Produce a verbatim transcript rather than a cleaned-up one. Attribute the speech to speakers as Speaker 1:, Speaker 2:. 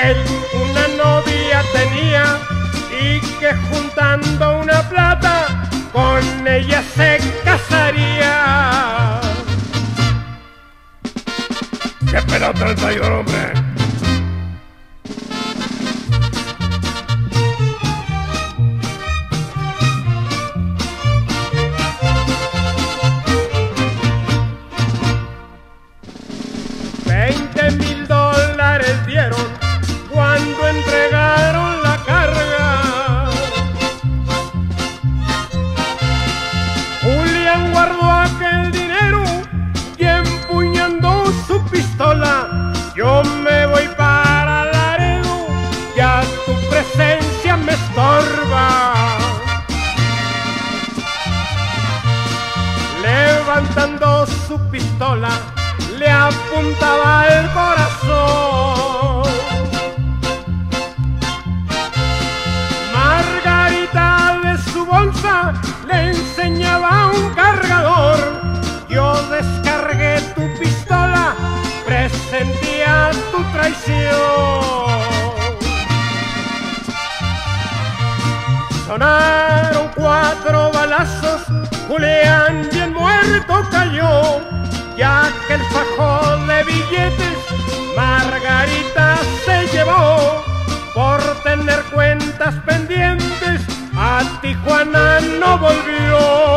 Speaker 1: él una novia tenía y que juntando una plata con ella se casaría.
Speaker 2: ¡Qué pelota el traidor, hombre!
Speaker 1: Veinte mil dólares dieron cuando entregaron la carga. Julián guardó aquel dinero y empuñando su pistola, yo me voy para Laredo, ya tu presencia me estorba. Levantando su pistola, le apuntaba al corazón. Margarita de su bolsa le enseñaba un cargador. Yo descargué tu pistola, presentía tu traición. Sonaron cuatro balazos, Julián bien muerto cayó. Ya que el fajo de billetes Margarita se llevó por tener cuentas pendientes, a Tijuana no volvió.